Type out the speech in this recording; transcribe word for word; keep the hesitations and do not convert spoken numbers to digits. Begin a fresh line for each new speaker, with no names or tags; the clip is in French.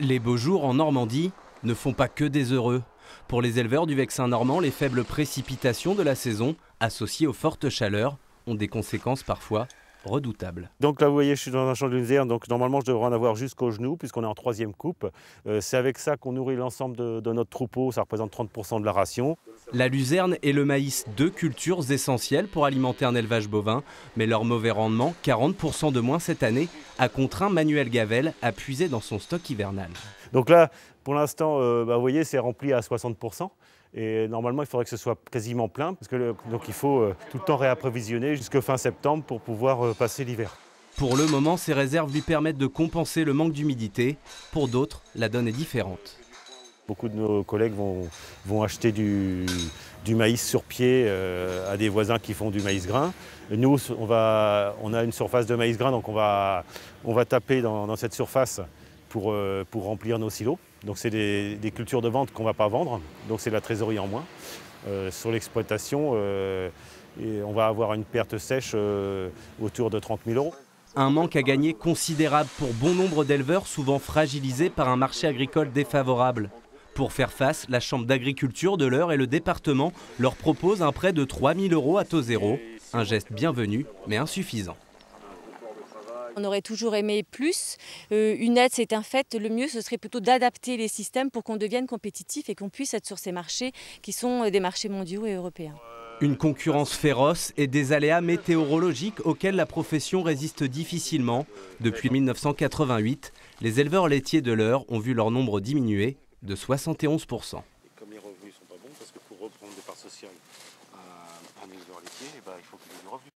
Les beaux jours en Normandie ne font pas que des heureux. Pour les éleveurs du Vexin normand, les faibles précipitations de la saison, associées aux fortes chaleurs, ont des conséquences parfois redoutables.
Donc là vous voyez, je suis dans un champ de luzerne, donc normalement je devrais en avoir jusqu'au genou puisqu'on est en troisième coupe. Euh, c'est avec ça qu'on nourrit l'ensemble de, de notre troupeau, ça représente trente pour cent de la ration.
La luzerne et le maïs, deux cultures essentielles pour alimenter un élevage bovin, mais leur mauvais rendement, quarante pour cent de moins cette année, a contraint Manuel Gavel à puiser dans son stock hivernal.
Donc là, pour l'instant, euh, bah, vous voyez, c'est rempli à soixante pour cent. Et normalement, il faudrait que ce soit quasiment plein, parce que le, donc il faut euh, tout le temps réapprovisionner jusqu'à fin septembre pour pouvoir euh, passer l'hiver.
Pour le moment, ces réserves lui permettent de compenser le manque d'humidité. Pour d'autres, la donne est différente.
Beaucoup de nos collègues vont, vont acheter du, du maïs sur pied euh, à des voisins qui font du maïs grain. Nous, on, va, on a une surface de maïs grain, donc on va, on va taper dans, dans cette surface pour, euh, pour remplir nos silos. Donc c'est des, des cultures de vente qu'on ne va pas vendre, donc c'est de la trésorerie en moins. Euh, sur l'exploitation, euh, on va avoir une perte sèche euh, autour de trente mille euros.
Un manque à gagner considérable pour bon nombre d'éleveurs, souvent fragilisés par un marché agricole défavorable. Pour faire face, la Chambre d'agriculture de l'Eure et le département leur proposent un prêt de trois mille euros à taux zéro. Un geste bienvenu, mais insuffisant.
On aurait toujours aimé plus. Euh, une aide, c'est un fait. Le mieux, ce serait plutôt d'adapter les systèmes pour qu'on devienne compétitif et qu'on puisse être sur ces marchés qui sont des marchés mondiaux et européens.
Une concurrence féroce et des aléas météorologiques auxquels la profession résiste difficilement. Depuis mille neuf cent quatre-vingt-huit, les éleveurs laitiers de l'Eure ont vu leur nombre diminuer de soixante et onze pour cent.
Comme les revenus ne sont pas bons, parce que pour reprendre des parts sociales à un éleveur laitier, eh ben, il faut qu'il ait du revenu.